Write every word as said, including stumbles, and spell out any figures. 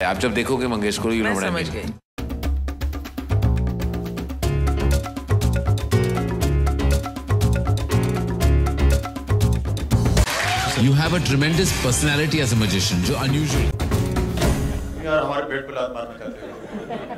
आप जब देखोगे मंगेश को मैं समझ गई। You have a tremendous personality as a magician, जो unusual। यार हमारे पेट पे लात मारना चाहते हो।